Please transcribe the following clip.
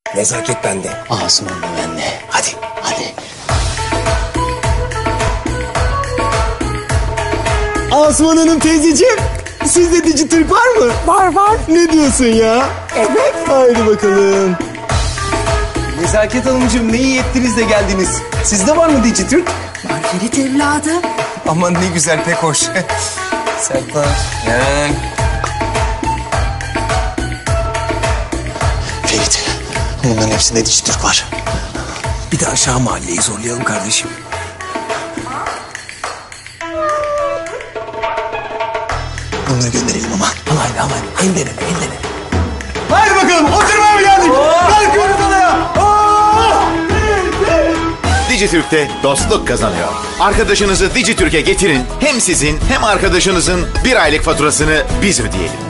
Nezaket bende. Asuman da bende. Hadi. Hadi. Asuman Hanım teyzeciğim, sizde Dijitürk var mı? Var. Ne diyorsun ya? Evet. Haydi bakalım. Nezaket Hanımcığım, ne iyi ettiniz de geldiniz. Sizde var mı Dijitürk? Var Ferit evladım. Aman ne güzel, pek hoş. Serpil. Ferit, bunların hepsinde Dijitürk var. Bir de aşağı mahalleyi zorlayalım kardeşim. Bunları gönderelim ama. Aman. El deneme. Haydi bakalım, oturmaya mı geldik? Kalkıyoruz odaya. Dijitürk'te dostluk kazanıyor. Arkadaşınızı Dijitürk'e getirin. Hem sizin hem arkadaşınızın bir aylık faturasını biz ödeyelim.